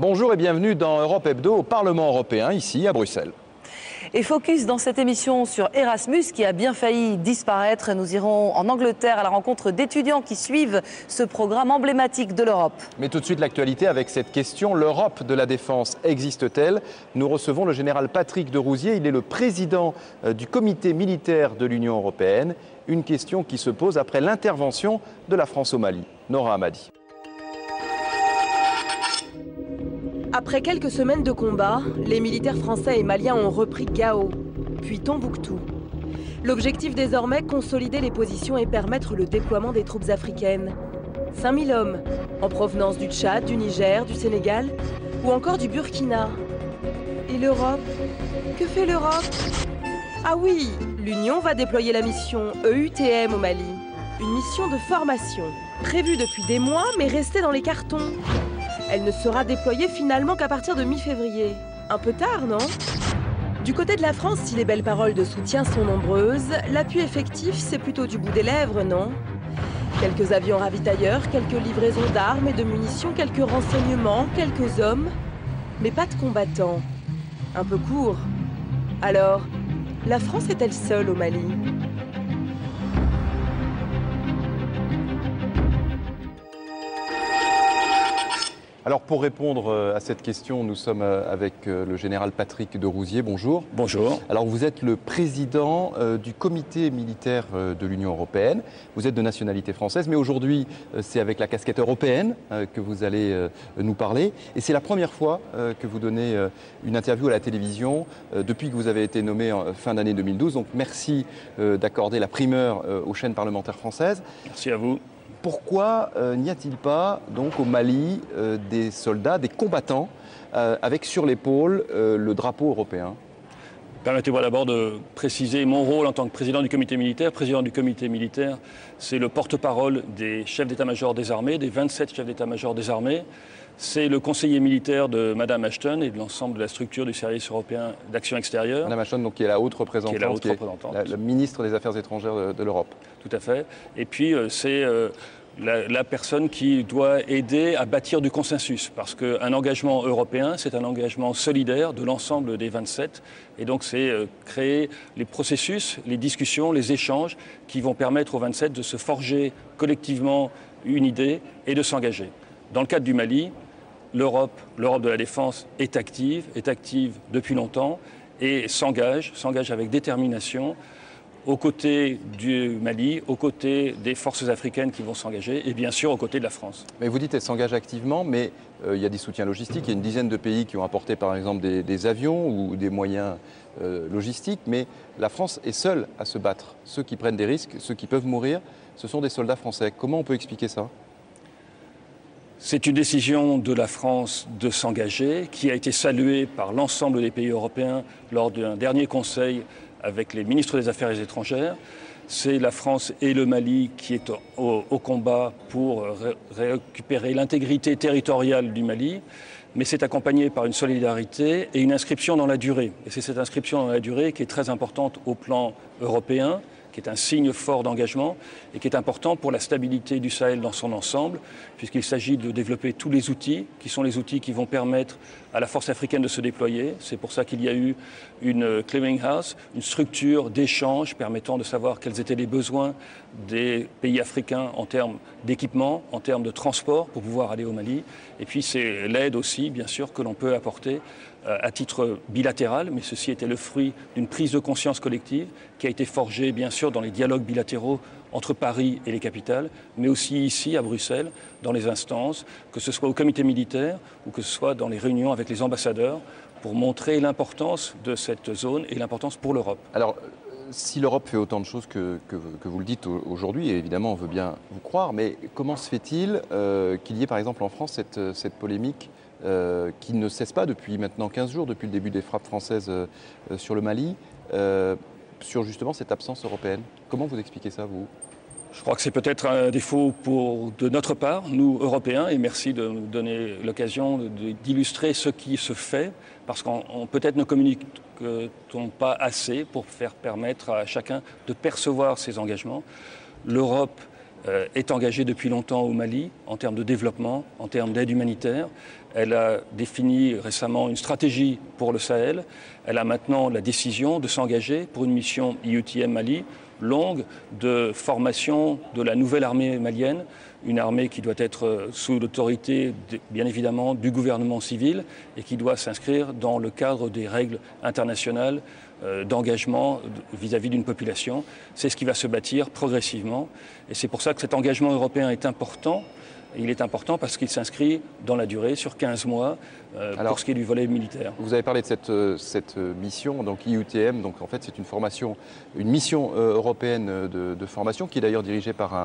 Bonjour et bienvenue dans Europe Hebdo au Parlement européen, ici à Bruxelles. Et focus dans cette émission sur Erasmus qui a bien failli disparaître. Nous irons en Angleterre à la rencontre d'étudiants qui suivent ce programme emblématique de l'Europe. Mais tout de suite l'actualité avec cette question, l'Europe de la défense existe-t-elle? Nous recevons le général Patrick de Rouzier, il est le président du comité militaire de l'Union européenne. Une question qui se pose après l'intervention de la France au Mali. Nora Hamadi. Après quelques semaines de combat, les militaires français et maliens ont repris Gao, puis Tombouctou. L'objectif désormais, consolider les positions et permettre le déploiement des troupes africaines. 5000 hommes, en provenance du Tchad, du Niger, du Sénégal ou encore du Burkina. Et l'Europe? Que fait l'Europe? Ah oui, l'Union va déployer la mission EUTM au Mali. Une mission de formation, prévue depuis des mois mais restée dans les cartons. Elle ne sera déployée finalement qu'à partir de mi-février. Un peu tard, non? Du côté de la France, si les belles paroles de soutien sont nombreuses, l'appui effectif, c'est plutôt du bout des lèvres, non? Quelques avions ravitailleurs, quelques livraisons d'armes et de munitions, quelques renseignements, quelques hommes, mais pas de combattants. Un peu court. Alors, la France est-elle seule au Mali? Alors pour répondre à cette question, nous sommes avec le général Patrick de Rouzier. Bonjour. Bonjour. Alors vous êtes le président du comité militaire de l'Union européenne. Vous êtes de nationalité française, mais aujourd'hui c'est avec la casquette européenne que vous allez nous parler. Et c'est la première fois que vous donnez une interview à la télévision depuis que vous avez été nommé en fin d'année 2012. Donc merci d'accorder la primeur aux chaînes parlementaires françaises. Merci à vous. Pourquoi n'y a-t-il pas donc au Mali des soldats, des combattants avec sur l'épaule le drapeau européen? Permettez-moi d'abord de préciser mon rôle en tant que président du comité militaire. Président du comité militaire, c'est le porte-parole des chefs d'état-major des armées, des 27 chefs d'état-major des armées. C'est le conseiller militaire de Madame Ashton et de l'ensemble de la structure du service européen d'action extérieure. Madame Ashton, donc, qui est la haute représentante, la ministre des Affaires étrangères de l'Europe. Tout à fait. Et puis c'est la personne qui doit aider à bâtir du consensus. Parce qu'un engagement européen, c'est un engagement solidaire de l'ensemble des 27. Et donc c'est créer les processus, les discussions, les échanges qui vont permettre aux 27 de se forger collectivement une idée et de s'engager. Dans le cadre du Mali, l'Europe de la défense est active depuis longtemps et s'engage avec détermination aux côtés du Mali, aux côtés des forces africaines qui vont s'engager et bien sûr aux côtés de la France. Mais vous dites qu'elle s'engage activement, mais il y a des soutiens logistiques. Il y a une dizaine de pays qui ont apporté par exemple des avions ou des moyens logistiques, mais la France est seule à se battre. Ceux qui prennent des risques, ceux qui peuvent mourir, ce sont des soldats français. Comment on peut expliquer ça ? C'est une décision de la France de s'engager, qui a été saluée par l'ensemble des pays européens lors d'un dernier conseil avec les ministres des Affaires étrangères. C'est la France et le Mali qui est au combat pour récupérer l'intégrité territoriale du Mali, mais c'est accompagné par une solidarité et une inscription dans la durée. Et c'est cette inscription dans la durée qui est très importante au plan européen, qui est un signe fort d'engagement et qui est important pour la stabilité du Sahel dans son ensemble, puisqu'il s'agit de développer tous les outils, qui sont les outils qui vont permettre à la force africaine de se déployer. C'est pour ça qu'il y a eu une clearinghouse, une structure d'échange permettant de savoir quels étaient les besoins des pays africains en termes d'équipement, en termes de transport pour pouvoir aller au Mali. Et puis c'est l'aide aussi, bien sûr, que l'on peut apporter à titre bilatéral, mais ceci était le fruit d'une prise de conscience collective qui a été forgée, bien sûr, dans les dialogues bilatéraux entre Paris et les capitales, mais aussi ici, à Bruxelles, dans les instances, que ce soit au comité militaire ou que ce soit dans les réunions avec les ambassadeurs, pour montrer l'importance de cette zone et l'importance pour l'Europe. Alors, si l'Europe fait autant de choses que vous le dites aujourd'hui, et évidemment on veut bien vous croire, mais comment se fait-il qu'il y ait par exemple en France cette polémique qui ne cesse pas depuis maintenant 15 jours, depuis le début des frappes françaises sur le Mali, sur justement cette absence européenne? Comment vous expliquez ça, vous? Je crois que c'est peut-être un défaut de notre part, nous, Européens, et merci de nous donner l'occasion d'illustrer ce qui se fait, parce qu'on peut-être ne communique-t-on pas assez pour faire permettre à chacun de percevoir ses engagements. L'Europe est engagée depuis longtemps au Mali, en termes de développement, en termes d'aide humanitaire. Elle a défini récemment une stratégie pour le Sahel. Elle a maintenant la décision de s'engager pour une mission EUTM Mali longue de formation de la nouvelle armée malienne, une armée qui doit être sous l'autorité, bien évidemment, du gouvernement civil et qui doit s'inscrire dans le cadre des règles internationales d'engagement vis-à-vis d'une population. C'est ce qui va se bâtir progressivement. Et c'est pour ça que cet engagement européen est important. Il est important parce qu'il s'inscrit dans la durée, sur 15 mois, pour ce qui est du volet militaire. Vous avez parlé de cette mission, donc EUTM, donc en fait c'est une mission européenne de formation qui est d'ailleurs dirigée par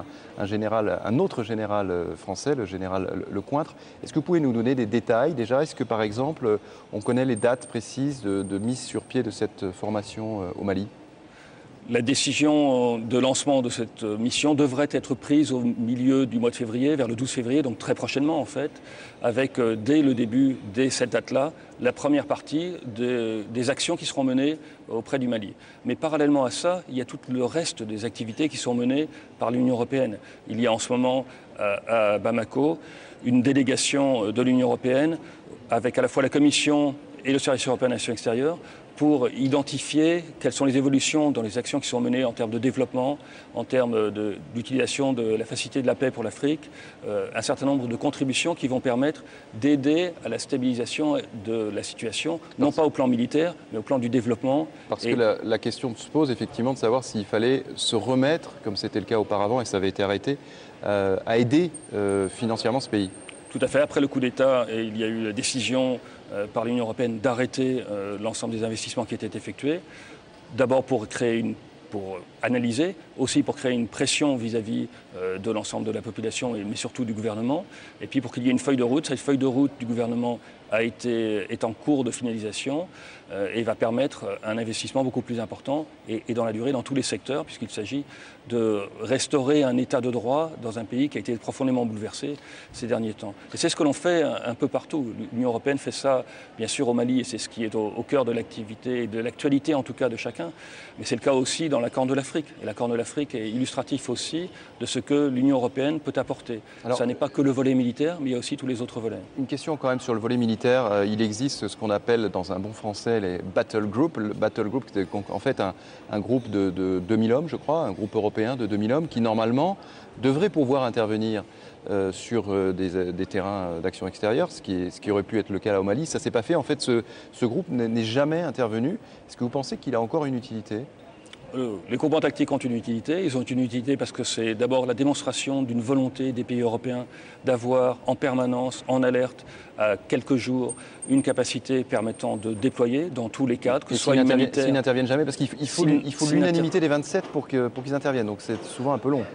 un autre général français, le général Lecointre. Est-ce que vous pouvez nous donner des détails déjà? Est-ce que par exemple on connaît les dates précises de mise sur pied de cette formation au Mali? La décision de lancement de cette mission devrait être prise au milieu du mois de février, vers le 12 février, donc très prochainement en fait, avec dès le début, dès cette date-là, la première partie des actions qui seront menées auprès du Mali. Mais parallèlement à ça, il y a tout le reste des activités qui sont menées par l'Union européenne. Il y a en ce moment à Bamako une délégation de l'Union européenne avec à la fois la Commission et le Service européen d'action extérieure pour identifier quelles sont les évolutions dans les actions qui sont menées en termes de développement, en termes d'utilisation de la facilité de la paix pour l'Afrique, un certain nombre de contributions qui vont permettre d'aider à la stabilisation de la situation, non pas au plan militaire, mais au plan du développement. Parce que la question se pose effectivement de savoir s'il fallait se remettre, comme c'était le cas auparavant et ça avait été arrêté, à aider financièrement ce pays. Tout à fait. Après le coup d'État, il y a eu la décision par l'Union européenne d'arrêter l'ensemble des investissements qui étaient effectués. D'abord pour analyser, aussi pour créer une pression vis-à-vis de l'ensemble de la population, mais surtout du gouvernement. Et puis pour qu'il y ait une feuille de route. Cette feuille de route du gouvernement est en cours de finalisation et va permettre un investissement beaucoup plus important et dans la durée dans tous les secteurs, puisqu'il s'agit de restaurer un état de droit dans un pays qui a été profondément bouleversé ces derniers temps. Et c'est ce que l'on fait un peu partout. L'Union européenne fait ça, bien sûr, au Mali, et c'est ce qui est au cœur de l'activité et de l'actualité, en tout cas, de chacun. Mais c'est le cas aussi dans la Corne de l'Afrique. Et la Corne de l'Afrique est illustratif aussi de ce que l'Union européenne peut apporter. Alors, ça n'est pas que le volet militaire, mais il y a aussi tous les autres volets. Une question quand même sur le volet militaire. Il existe ce qu'on appelle dans un bon français les battle groups. Le battle group, c'est en fait un groupe de 2000 hommes, je crois, un groupe européen de 2000 hommes qui normalement devrait pouvoir intervenir sur des terrains d'action extérieure, ce qui aurait pu être le cas là au Mali. Ça ne s'est pas fait. En fait, ce groupe n'est jamais intervenu. Est-ce que vous pensez qu'il a encore une utilité ? Les groupements tactiques ont une utilité. Ils ont une utilité parce que c'est d'abord la démonstration d'une volonté des pays européens d'avoir en permanence, en alerte, à quelques jours, une capacité permettant de déployer dans tous les cadres, que ce soit humanitaire. S'ils n'interviennent jamais, parce qu'il faut l'unanimité des 27 pour qu'ils interviennent, donc c'est souvent un peu long.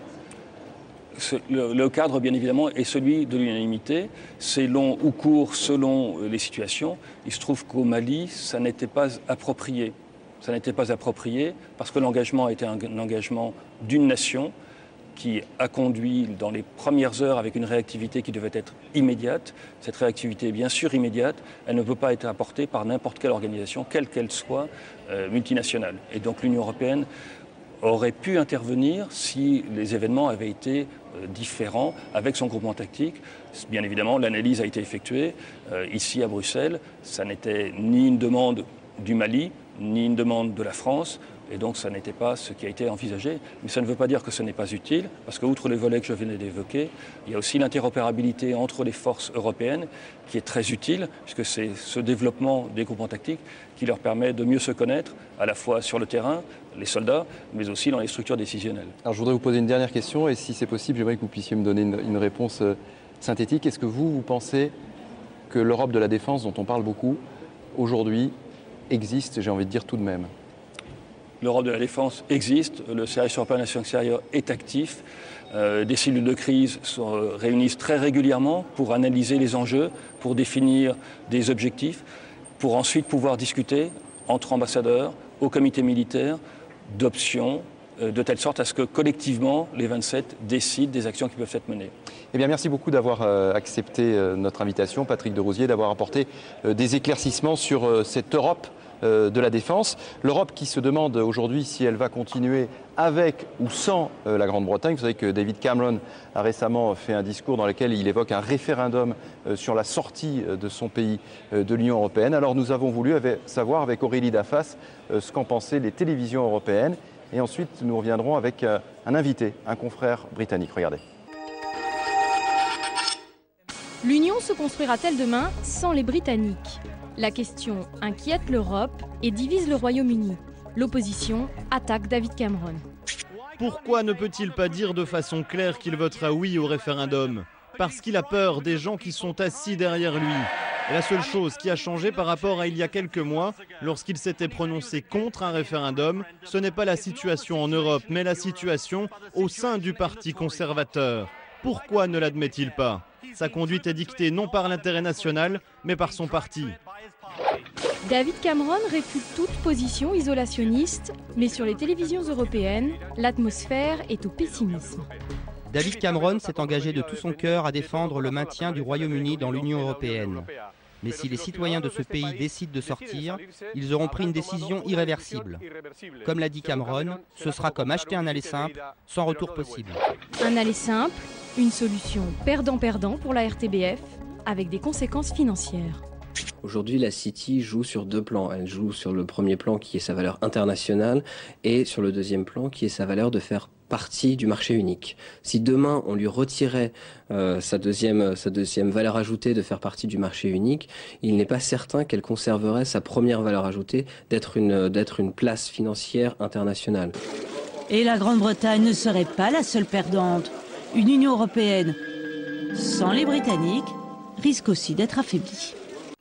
Le cadre, bien évidemment, est celui de l'unanimité. C'est long ou court selon les situations. Il se trouve qu'au Mali, ça n'était pas approprié. Ça n'était pas approprié parce que l'engagement était un engagement d'une nation qui a conduit dans les premières heures avec une réactivité qui devait être immédiate. Cette réactivité est bien sûr immédiate. Elle ne peut pas être apportée par n'importe quelle organisation, quelle qu'elle soit, multinationale. Et donc l'Union européenne aurait pu intervenir si les événements avaient été différents avec son groupement tactique. Bien évidemment, l'analyse a été effectuée ici à Bruxelles. Ça n'était ni une demande du Mali, ni une demande de la France, et donc ça n'était pas ce qui a été envisagé. Mais ça ne veut pas dire que ce n'est pas utile, parce qu'outre les volets que je venais d'évoquer, il y a aussi l'interopérabilité entre les forces européennes, qui est très utile, puisque c'est ce développement des groupements tactiques qui leur permet de mieux se connaître, à la fois sur le terrain, les soldats, mais aussi dans les structures décisionnelles. Alors je voudrais vous poser une dernière question, et si c'est possible, j'aimerais que vous puissiez me donner une réponse synthétique. Est-ce que vous pensez que l'Europe de la défense, dont on parle beaucoup, aujourd'hui, existe, j'ai envie de dire tout de même? L'Europe de la défense existe, le Service européen d'action extérieure est actif, des cellules de crise se réunissent très régulièrement pour analyser les enjeux, pour définir des objectifs, pour ensuite pouvoir discuter entre ambassadeurs, au comité militaire, d'options, de telle sorte à ce que collectivement, les 27 décident des actions qui peuvent être menées. Eh bien, merci beaucoup d'avoir accepté notre invitation, Patrick de Rousier, d'avoir apporté des éclaircissements sur cette Europe de la défense. L'Europe qui se demande aujourd'hui si elle va continuer avec ou sans la Grande-Bretagne. Vous savez que David Cameron a récemment fait un discours dans lequel il évoque un référendum sur la sortie de son pays de l'Union européenne. Alors nous avons voulu savoir avec Aurélie Dafas ce qu'en pensaient les télévisions européennes. Et ensuite, nous reviendrons avec un invité, un confrère britannique. Regardez. L'Union se construira-t-elle demain sans les Britanniques? La question inquiète l'Europe et divise le Royaume-Uni. L'opposition attaque David Cameron. Pourquoi ne peut-il pas dire de façon claire qu'il votera oui au référendum? Parce qu'il a peur des gens qui sont assis derrière lui. Et la seule chose qui a changé par rapport à il y a quelques mois, lorsqu'il s'était prononcé contre un référendum, ce n'est pas la situation en Europe, mais la situation au sein du Parti conservateur. Pourquoi ne l'admet-il pas? Sa conduite est dictée non par l'intérêt national, mais par son parti. David Cameron réfute toute position isolationniste, mais sur les télévisions européennes, l'atmosphère est au pessimisme. David Cameron s'est engagé de tout son cœur à défendre le maintien du Royaume-Uni dans l'Union européenne. Mais si les citoyens de ce pays décident de sortir, ils auront pris une décision irréversible. Comme l'a dit Cameron, ce sera comme acheter un aller simple, sans retour possible. Un aller simple, une solution perdant-perdant pour la RTBF, avec des conséquences financières. Aujourd'hui, la City joue sur deux plans. Elle joue sur le premier plan qui est sa valeur internationale et sur le deuxième plan qui est sa valeur de faire partie du marché unique. Si demain on lui retirait sa deuxième valeur ajoutée de faire partie du marché unique, il n'est pas certain qu'elle conserverait sa première valeur ajoutée d'être une place financière internationale. Et la Grande-Bretagne ne serait pas la seule perdante. Une Union européenne sans les Britanniques risque aussi d'être affaiblie.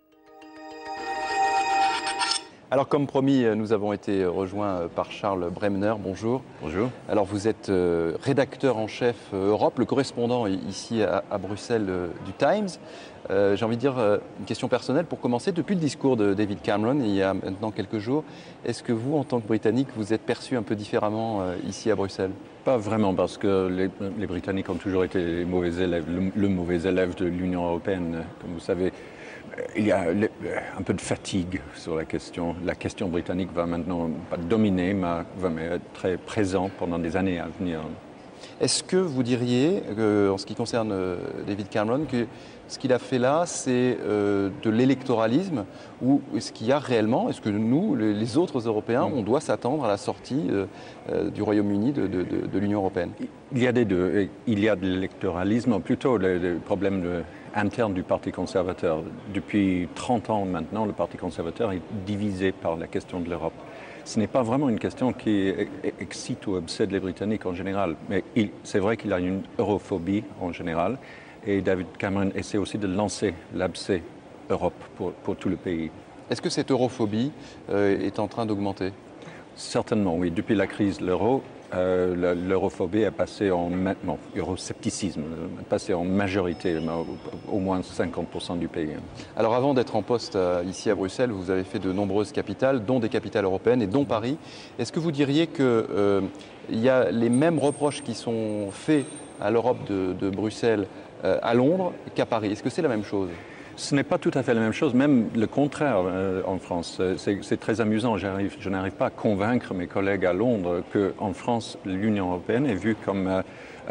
Alors comme promis, nous avons été rejoints par Charles Bremner. Bonjour. Bonjour. Alors vous êtes rédacteur en chef Europe, le correspondant ici à Bruxelles du Times. J'ai envie de dire une question personnelle pour commencer. Depuis le discours de David Cameron, il y a maintenant quelques jours, est-ce que vous, en tant que Britannique, vous êtes perçu un peu différemment ici à Bruxelles? Pas vraiment, parce que les Britanniques ont toujours été les mauvais élèves, le mauvais élève de l'Union européenne. Comme vous savez, il y a un peu de fatigue sur la question. La question britannique va maintenant pas dominer, mais va être très présente pendant des années à venir. Est-ce que vous diriez, en ce qui concerne David Cameron, que ce qu'il a fait là, c'est de l'électoralisme, ou est-ce qu'il y a réellement, est-ce que nous, les autres Européens, on doit s'attendre à la sortie du Royaume-Uni de l'Union européenne? Il y a des deux. Il y a de l'électoralisme, plutôt le problème interne du Parti conservateur. Depuis 30 ans maintenant, le Parti conservateur est divisé par la question de l'Europe. Ce n'est pas vraiment une question qui excite ou obsède les Britanniques en général, mais c'est vrai qu'il y a une europhobie en général, et David Cameron essaie aussi de lancer l'abcès Europe pour tout le pays. Est-ce que cette europhobie est en train d'augmenter? Certainement, oui. Depuis la crise de l'euro, l'europhobie est passée euroscepticisme, est passée en majorité, au moins 50% du pays. Alors avant d'être en poste ici à Bruxelles, vous avez fait de nombreuses capitales, dont des capitales européennes et dont Paris. Est-ce que vous diriez qu'il y a les mêmes reproches qui sont faits à l'Europe de Bruxelles à Londres qu'à Paris? Est-ce que c'est la même chose? Ce n'est pas tout à fait la même chose, même le contraire en France. C'est très amusant. Je n'arrive pas à convaincre mes collègues à Londres qu'en France, l'Union européenne est vue comme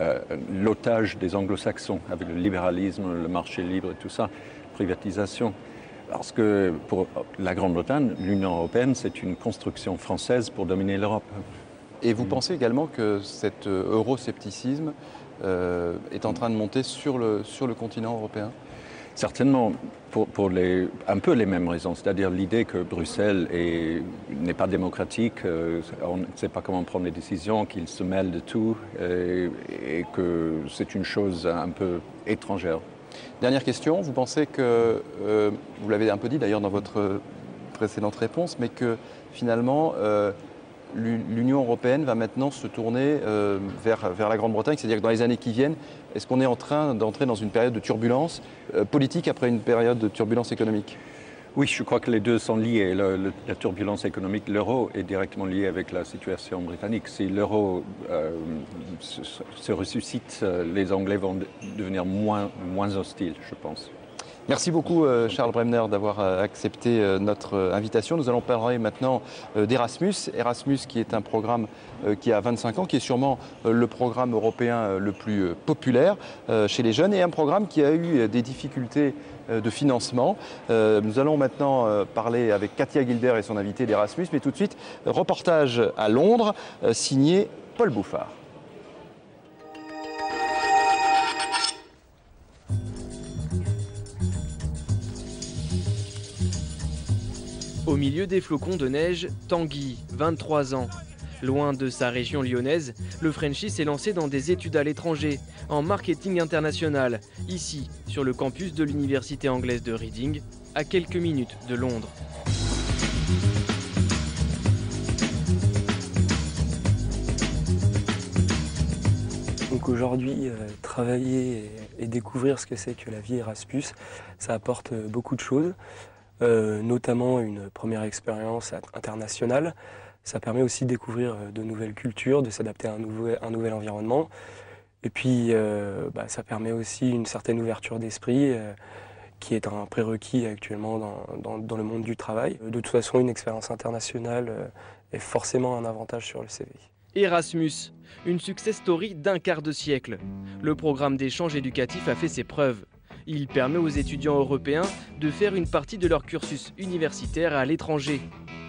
l'otage des anglo-saxons, avec le libéralisme, le marché libre et tout ça, privatisation. Parce que pour la Grande-Bretagne, l'Union européenne, c'est une construction française pour dominer l'Europe. Et vous pensez également que cet euroscepticisme est en train de monter sur le continent européen? Certainement, pour un peu les mêmes raisons, c'est-à-dire l'idée que Bruxelles n'est pas démocratique, on ne sait pas comment prendre les décisions, qu'il se mêle de tout et que c'est une chose un peu étrangère. Dernière question, vous pensez que, vous l'avez un peu dit d'ailleurs dans votre précédente réponse, mais que finalement l'Union européenne va maintenant se tourner vers la Grande-Bretagne, c'est-à-dire que dans les années qui viennent, est-ce qu'on est en train d'entrer dans une période de turbulence politique après une période de turbulence économique? Oui, je crois que les deux sont liés. La turbulence économique, l'euro est directement lié avec la situation britannique. Si l'euro se ressuscite, les Anglais vont devenir moins hostiles, je pense. Merci beaucoup Charles Bremner d'avoir accepté notre invitation. Nous allons parler maintenant d'Erasmus. Erasmus qui est un programme qui a 25 ans, qui est sûrement le programme européen le plus populaire chez les jeunes et un programme qui a eu des difficultés de financement. Nous allons maintenant parler avec Katia Gilder et son invité d'Erasmus, mais tout de suite, reportage à Londres, signé Paul Bouffard. Au milieu des flocons de neige, Tanguy, 23 ans. Loin de sa région lyonnaise, le Frenchie s'est lancé dans des études à l'étranger, en marketing international, ici, sur le campus de l'université anglaise de Reading, à quelques minutes de Londres. Donc aujourd'hui, travailler et découvrir ce que c'est que la vie Erasmus, ça apporte beaucoup de choses. Notamment une première expérience internationale. Ça permet aussi de découvrir de nouvelles cultures, de s'adapter à un nouvel environnement. Et puis, ça permet aussi une certaine ouverture d'esprit qui est un prérequis actuellement dans le monde du travail. De toute façon, une expérience internationale est forcément un avantage sur le CV. Erasmus, une success story d'un quart de siècle. Le programme d'échange éducatif a fait ses preuves. Il permet aux étudiants européens de faire une partie de leur cursus universitaire à l'étranger.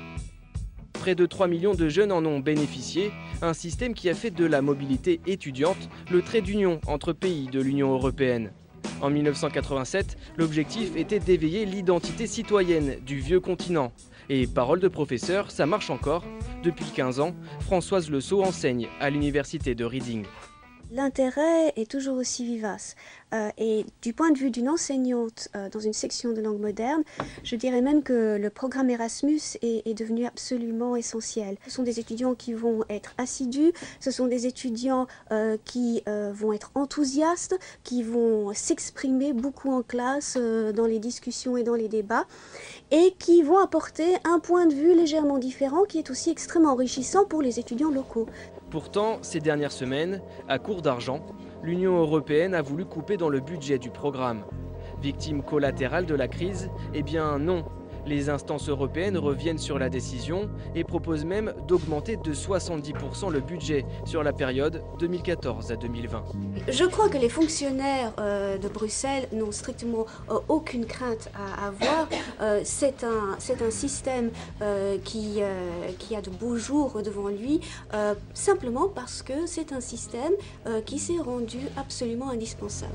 Près de 3 millions de jeunes en ont bénéficié, un système qui a fait de la mobilité étudiante le trait d'union entre pays de l'Union européenne. En 1987, l'objectif était d'éveiller l'identité citoyenne du vieux continent. Et parole de professeur, ça marche encore. Depuis 15 ans, Françoise Le Sceau enseigne à l'université de Reading. L'intérêt est toujours aussi vivace. Et du point de vue d'une enseignante dans une section de langue moderne, je dirais même que le programme Erasmus est devenu absolument essentiel. Ce sont des étudiants qui vont être assidus, ce sont des étudiants qui vont être enthousiastes, qui vont s'exprimer beaucoup en classe dans les discussions et dans les débats, et qui vont apporter un point de vue légèrement différent qui est aussi extrêmement enrichissant pour les étudiants locaux. Pourtant, ces dernières semaines, à court d'argent, l'Union européenne a voulu couper dans le budget du programme. Victime collatérale de la crise, eh bien non. Les instances européennes reviennent sur la décision et proposent même d'augmenter de 70% le budget sur la période 2014 à 2020. Je crois que les fonctionnaires de Bruxelles n'ont strictement aucune crainte à avoir. C'est un système qui a de beaux jours devant lui, simplement parce que c'est un système qui s'est rendu absolument indispensable.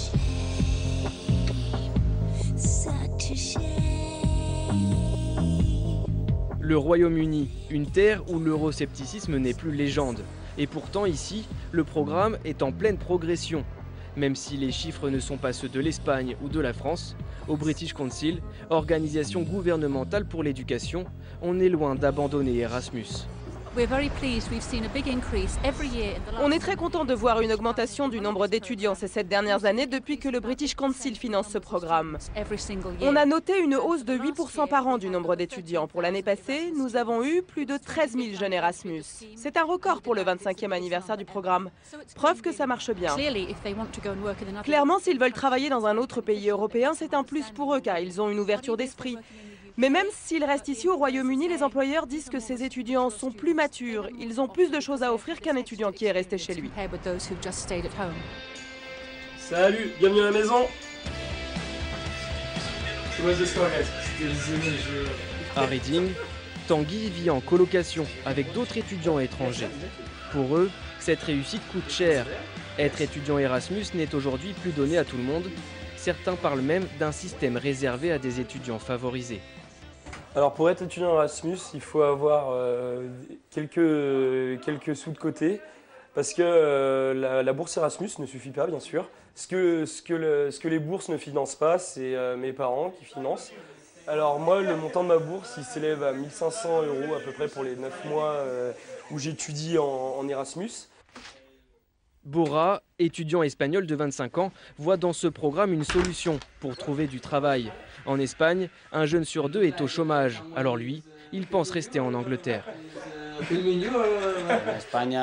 Le Royaume-Uni, une terre où l'euroscepticisme n'est plus légende. Et pourtant ici, le programme est en pleine progression. Même si les chiffres ne sont pas ceux de l'Espagne ou de la France, au British Council, organisation gouvernementale pour l'éducation, on est loin d'abandonner Erasmus. On est très content de voir une augmentation du nombre d'étudiants ces 7 dernières années depuis que le British Council finance ce programme. On a noté une hausse de 8% par an du nombre d'étudiants. Pour l'année passée, nous avons eu plus de 13 000 jeunes Erasmus. C'est un record pour le 25e anniversaire du programme. Preuve que ça marche bien. Clairement, s'ils veulent travailler dans un autre pays européen, c'est un plus pour eux car ils ont une ouverture d'esprit. Mais même s'ils restent ici au Royaume-Uni, les employeurs disent que ces étudiants sont plus matures. Ils ont plus de choses à offrir qu'un étudiant qui est resté chez lui. Salut, bienvenue à la maison. À Reading, Tanguy vit en colocation avec d'autres étudiants étrangers. Pour eux, cette réussite coûte cher. Être étudiant Erasmus n'est aujourd'hui plus donné à tout le monde. Certains parlent même d'un système réservé à des étudiants favorisés. Alors pour être étudiant Erasmus, il faut avoir quelques sous de côté parce que la bourse Erasmus ne suffit pas, bien sûr. Ce que les bourses ne financent pas, c'est mes parents qui financent. Alors moi, le montant de ma bourse, il s'élève à 1 500 € à peu près pour les 9 mois où j'étudie en Erasmus. Bora, étudiant espagnol de 25 ans, voit dans ce programme une solution pour trouver du travail. En Espagne, un jeune sur 2 est au chômage. Alors lui, il pense rester en Angleterre.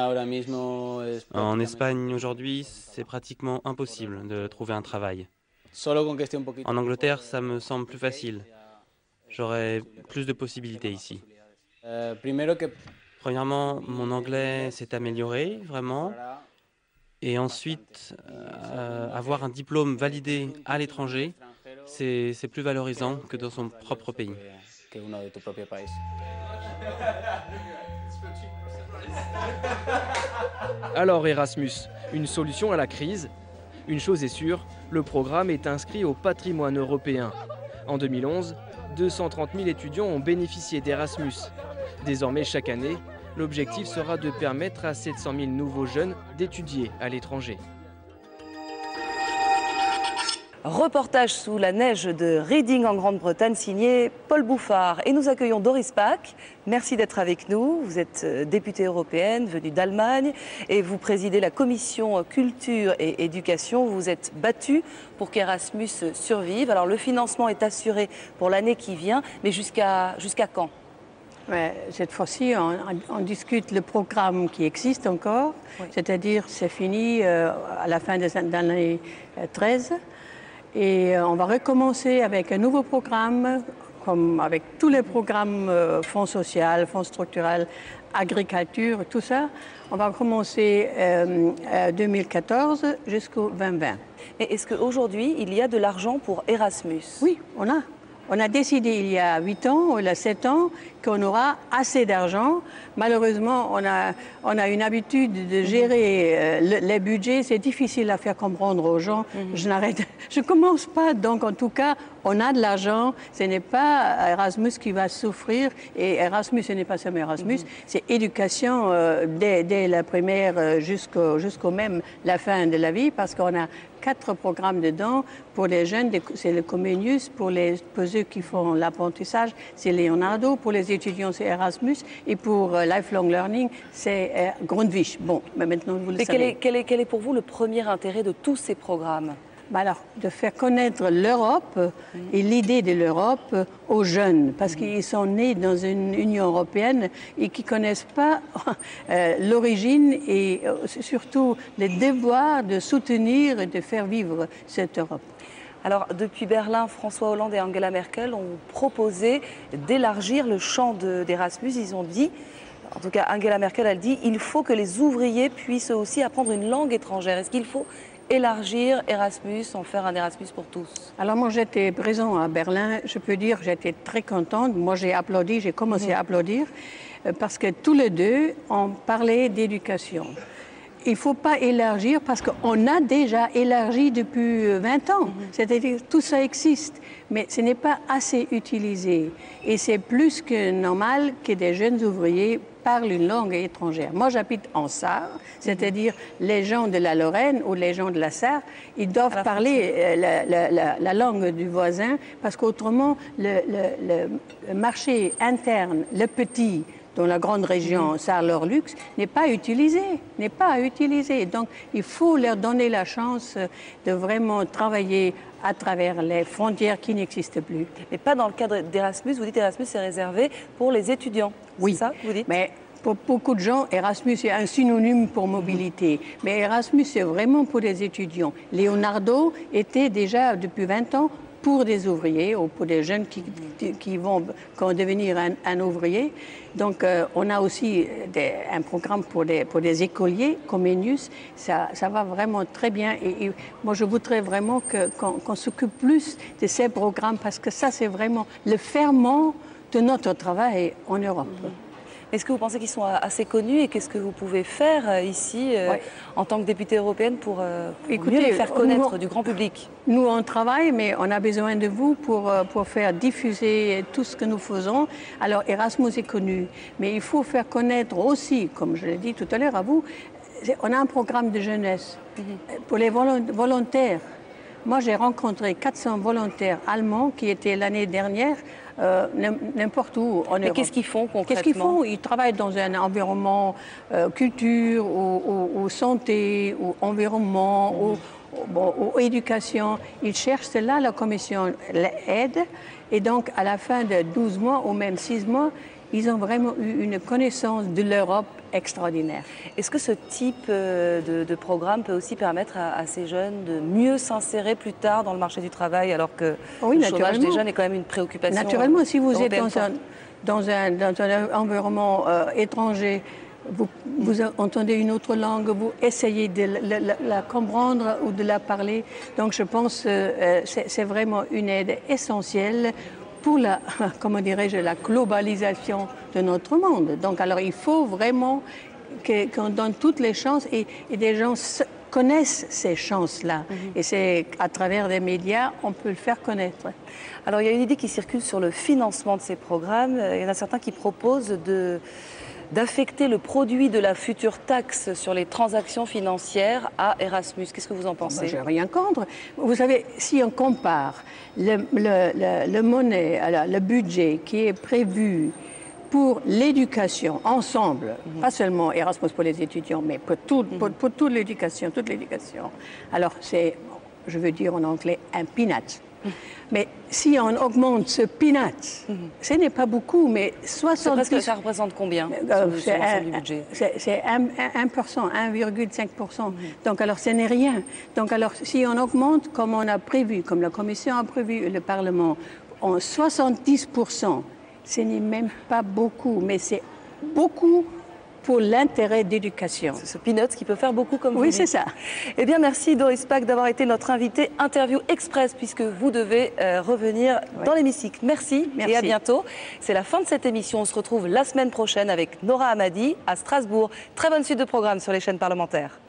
En Espagne, aujourd'hui, c'est pratiquement impossible de trouver un travail. En Angleterre, ça me semble plus facile. J'aurai plus de possibilités ici. Premièrement, mon anglais s'est amélioré, vraiment. Et ensuite, avoir un diplôme validé à l'étranger, c'est plus valorisant que dans son propre pays. Alors Erasmus, une solution à la crise? Une chose est sûre, le programme est inscrit au patrimoine européen. En 2011, 230 000 étudiants ont bénéficié d'Erasmus. Désormais, chaque année, l'objectif sera de permettre à 700 000 nouveaux jeunes d'étudier à l'étranger. Reportage sous la neige de Reading en Grande-Bretagne, signé Paul Bouffard. Et nous accueillons Doris Pack. Merci d'être avec nous. Vous êtes députée européenne, venue d'Allemagne, et vous présidez la commission culture et éducation. Vous vous êtes battue pour qu'Erasmus survive. Alors le financement est assuré pour l'année qui vient, mais jusqu'à quand? Ouais, cette fois-ci, on discute le programme qui existe encore, oui. C'est-à-dire c'est fini à la fin de l'année 13. Et on va recommencer avec un nouveau programme, comme avec tous les programmes fonds social, fonds structurels, agriculture, tout ça. On va commencer 2014 jusqu'au 2020. Et est-ce qu'aujourd'hui, il y a de l'argent pour Erasmus? Oui, on a. On a décidé il y a 8 ans, ou il y a 7 ans, qu'on aura assez d'argent. Malheureusement, on a une habitude de gérer les budgets. C'est difficile à faire comprendre aux gens. Je commence pas. Donc, en tout cas, on a de l'argent. Ce n'est pas Erasmus qui va souffrir. Et Erasmus, ce n'est pas seulement Erasmus. C'est éducation dès la primaire jusqu'au même la fin de la vie, parce qu'on a 4 programmes dedans. Pour les jeunes, c'est le Comenius. Pour ceux qui font l'apprentissage, c'est Leonardo. Pour les étudiants, c'est Erasmus. Et pour Lifelong Learning, c'est Grundtvig. Bon, mais maintenant, vous le savez. Quel est pour vous le premier intérêt de tous ces programmes? Alors, de faire connaître l'Europe et l'idée de l'Europe aux jeunes, parce qu'ils sont nés dans une Union européenne et qui ne connaissent pas l'origine et surtout le devoir de soutenir et de faire vivre cette Europe. Alors, depuis Berlin, François Hollande et Angela Merkel ont proposé d'élargir le champ d'Erasmus. Ils ont dit, en tout cas Angela Merkel a dit, il faut que les ouvriers puissent aussi apprendre une langue étrangère. Est-ce qu'il faut élargir Erasmus, en faire un Erasmus pour tous? Alors moi j'étais présent à Berlin, je peux dire que j'étais très contente. Moi j'ai applaudi, j'ai commencé à applaudir parce que tous les deux ont parlé d'éducation. Il ne faut pas élargir parce qu'on a déjà élargi depuis 20 ans. C'est-à-dire tout ça existe, mais ce n'est pas assez utilisé. Et c'est plus que normal que des jeunes ouvriers parlent une langue étrangère. Moi, j'habite en Sarre, c'est-à-dire les gens de la Lorraine ou les gens de la Sarre, ils doivent parler la langue du voisin parce qu'autrement, le marché interne, le petit, dans la grande région Sarre-Lorlux, n'est pas utilisé. Donc, il faut leur donner la chance de vraiment travailler à travers les frontières qui n'existent plus. Mais pas dans le cadre d'Erasmus. Vous dites Erasmus, c'est réservé pour les étudiants. Oui, c'est ça que vous dites? Mais pour beaucoup de gens, Erasmus est un synonyme pour mobilité. Mais Erasmus, c'est vraiment pour les étudiants. Leonardo était déjà depuis 20 ans pour des ouvriers ou pour des jeunes qui vont devenir un ouvrier. Donc, on a aussi un programme pour des écoliers, Comenius. Ça va vraiment très bien. Et moi, je voudrais vraiment qu'on s'occupe plus de ces programmes parce que ça, c'est vraiment le ferment de notre travail en Europe. Est-ce que vous pensez qu'ils sont assez connus et qu'est-ce que vous pouvez faire ici en tant que députée européenne pour mieux les faire connaître du grand public? Nous, on travaille, mais on a besoin de vous pour faire diffuser tout ce que nous faisons. Alors, Erasmus est connu, mais il faut faire connaître aussi, comme je l'ai dit tout à l'heure à vous, on a un programme de jeunesse pour les volontaires. Moi, j'ai rencontré 400 volontaires allemands qui étaient l'année dernière n'importe où en Europe. Et qu'est-ce qu'ils font concrètement? Qu'est-ce qu'ils font? Ils travaillent dans un environnement culture, ou santé, ou environnement, ou éducation. Ils cherchent cela, la commission l'aide. Et donc, à la fin de 12 mois ou même 6 mois, ils ont vraiment eu une connaissance de l'Europe extraordinaire. Est-ce que ce type de programme peut aussi permettre à ces jeunes de mieux s'insérer plus tard dans le marché du travail, alors que le chômage des jeunes est quand même une préoccupation Naturellement, si vous êtes européenne dans un environnement étranger, vous entendez une autre langue, vous essayez de la comprendre ou de la parler. Donc je pense que c'est vraiment une aide essentielle pour la, comment dirais-je, la globalisation de notre monde. Donc alors il faut vraiment qu'on donne toutes les chances et des gens connaissent ces chances-là. Et c'est à travers des médias, on peut le faire connaître. Alors il y a une idée qui circule sur le financement de ces programmes. Il y en a certains qui proposent d'affecter le produit de la future taxe sur les transactions financières à Erasmus. Qu'est-ce que vous en pensez? Je n'ai rien contre. Vous savez, si on compare le monnaie, le budget qui est prévu pour l'éducation ensemble, pas seulement Erasmus pour les étudiants, mais pour toute l'éducation, alors c'est, je veux dire en anglais, un peanut. Mais si on augmente ce peanut, ce n'est pas beaucoup, mais 70... Ça représente combien sur l'ensemble du budget? C'est 1%, 1,5%. Donc alors ce n'est rien. Donc alors si on augmente comme on a prévu, comme la Commission a prévu, le Parlement, en 70%, ce n'est même pas beaucoup, mais c'est beaucoup pour l'intérêt d'éducation. C'est ce peanut qui peut faire beaucoup, comme vous dites. Oui, c'est ça. Eh bien, merci Doris Pack d'avoir été notre invité interview express, puisque vous devez revenir dans l'hémicycle. Merci et à bientôt. C'est la fin de cette émission. On se retrouve la semaine prochaine avec Nora Hamadi à Strasbourg. Très bonne suite de programme sur les chaînes parlementaires.